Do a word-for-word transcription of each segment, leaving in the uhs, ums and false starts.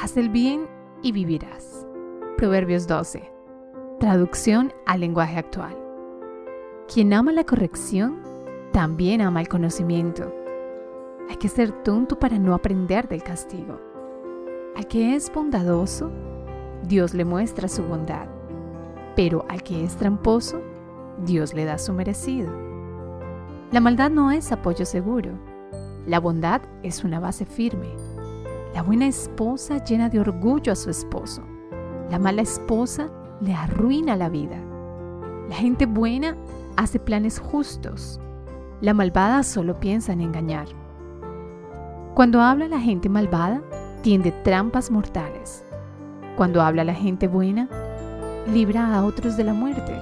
haz el bien y vivirás. Proverbios doce. Traducción al lenguaje actual. Quien ama la corrección, también ama el conocimiento. Hay que ser tonto para no aprender del castigo. Al que es bondadoso, Dios le muestra su bondad, pero al que es tramposo, Dios le da su merecido. La maldad no es apoyo seguro. La bondad es una base firme. La buena esposa llena de orgullo a su esposo. La mala esposa le arruina la vida. La gente buena hace planes justos. La malvada solo piensa en engañar. Cuando habla la gente malvada, tiende trampas mortales. Cuando habla la gente buena, libra a otros de la muerte.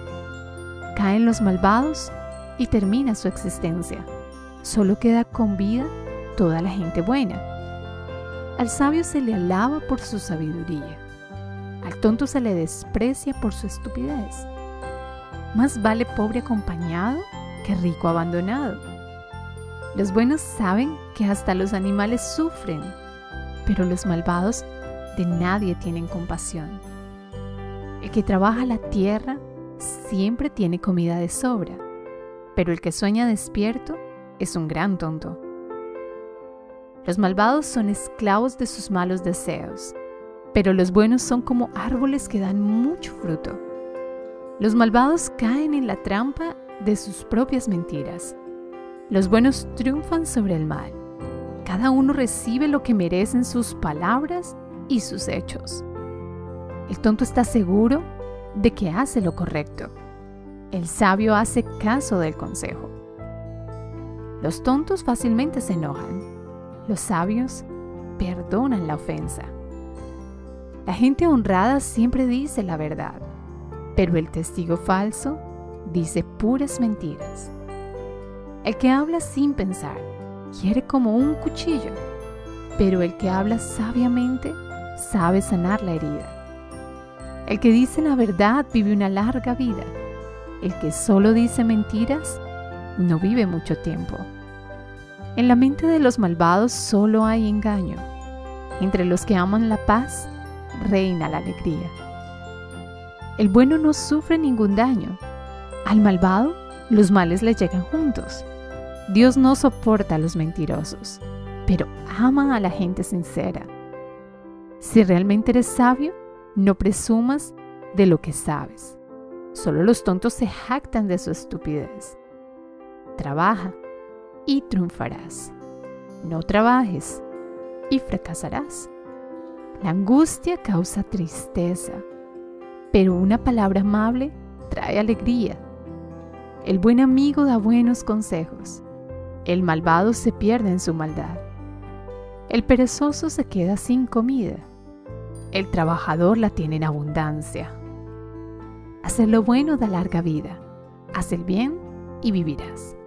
Caen los malvados y termina su existencia. Solo queda con vida toda la gente buena. Al sabio se le alaba por su sabiduría. Al tonto se le desprecia por su estupidez. Más vale pobre acompañado que rico abandonado. Los buenos saben que hasta los animales sufren, pero los malvados de nadie tienen compasión. El que trabaja la tierra siempre tiene comida de sobra, pero el que sueña despierto es un gran tonto. Los malvados son esclavos de sus malos deseos, pero los buenos son como árboles que dan mucho fruto. Los malvados caen en la trampa de sus propias mentiras. Los buenos triunfan sobre el mal. Cada uno recibe lo que merecen sus palabras y sus hechos. El tonto está seguro de que hace lo correcto. El sabio hace caso del consejo. Los tontos fácilmente se enojan. Los sabios perdonan la ofensa. La gente honrada siempre dice la verdad, pero el testigo falso dice puras mentiras. El que habla sin pensar hiere como un cuchillo, pero el que habla sabiamente sabe sanar la herida. El que dice la verdad vive una larga vida. El que solo dice mentiras no vive mucho tiempo. En la mente de los malvados solo hay engaño. Entre los que aman la paz reina la alegría. El bueno no sufre ningún daño. Al malvado los males le llegan juntos. Dios no soporta a los mentirosos, pero ama a la gente sincera. Si realmente eres sabio, no presumas de lo que sabes. Solo los tontos se jactan de su estupidez. Trabaja y triunfarás. No trabajes y fracasarás. La angustia causa tristeza, pero una palabra amable trae alegría. El buen amigo da buenos consejos. El malvado se pierde en su maldad. El perezoso se queda sin comida. El trabajador la tiene en abundancia. Hacer lo bueno da larga vida. Haz el bien y vivirás.